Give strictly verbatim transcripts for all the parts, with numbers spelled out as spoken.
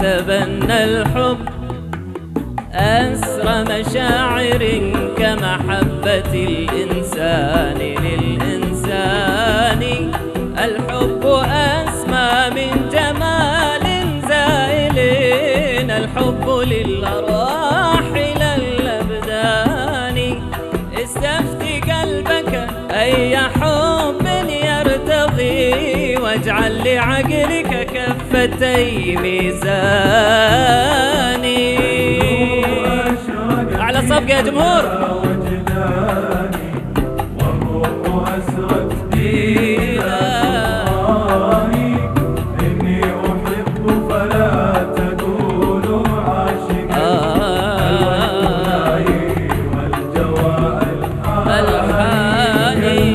تحسبن الحب أسرى مشاعر كمحبة الإنسان للإنسان. الحب أسمى من جمال زائل، الحب للأرواح لا الأبدان. استفتي قلبك أي حب يرتضي، واجعل لعقلك كفتي ميزان. على صفقة يا جمهور. والروح أسرت بينا، إني أحب فلا تقولوا عاشقا. الولاء والجواء الحاني،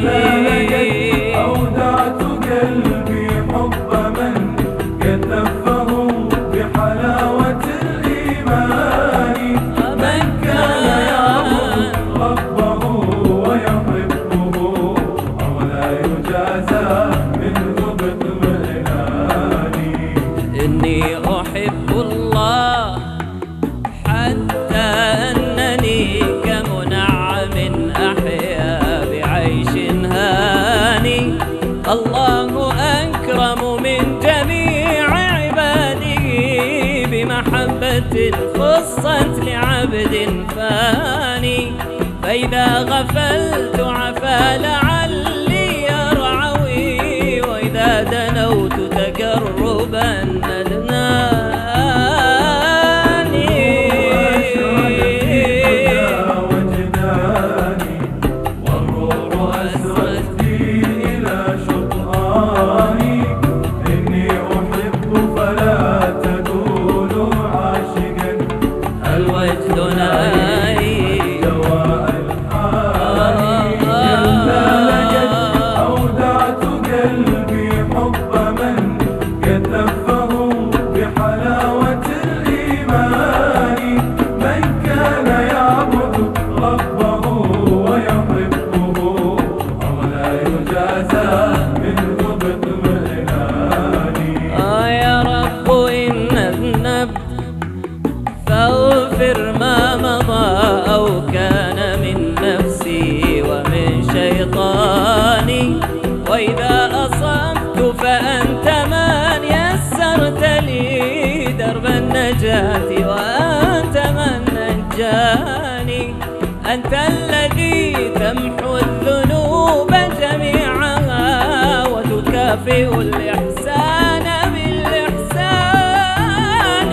أودعت قلبي حب من كتفه بحلاوة الإيمان. من كان يعبد ربه ويحبه ولا يجازى منه باطمئنان. إني أحب الله حتى أنني كمنعم أحيا بعيش هاني. الله أكرم من جميع عباده بمحبة خصت لعبد فاني. فإذا غفلت عفا لعلي يرعوي، وإذا دنوت تقربا ندناني. والروح أسرت بي إلى شطآني. إني أحب فلا تقولوا عاشقا. الوجد نائي دواء الحاني. أودعت قلبي حب من كتفه بحلاوة الإيمان. من كان يعبد ربه ويحبه ولا يجازى منه باطمئنان. آه يا رب إن أذنبت فاغفر ما مضى أو كان من نفسي ومن شيطاني. وإذا أصبت فأنت من يسرت لي درب النجاة، وأنت من نجاني. أنت الذي تمحو الذنوب جميعها وتكافئ الإحسان بالإحسان.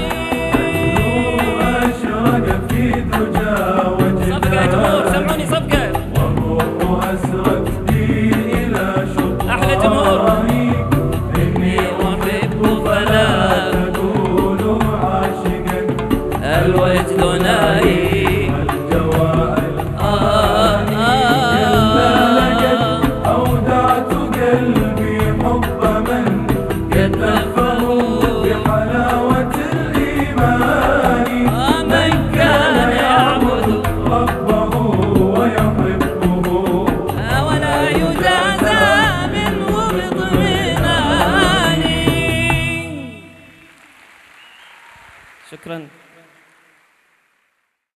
أشرق في دجى وجداني. صفقة يا جمهور، سمعوني صفقة. والروح أسرت بي إلى شطآني. أحلى جمهور. إني أحب فلا تقولوا عاشقا. الوجد نائي والجواء الحاني. أودعت قلبي حب من كتفه بحلاوة الإيمان. من كان يعبد ربه ويحبه ولا يجازى منه باطمئنان. شكرا.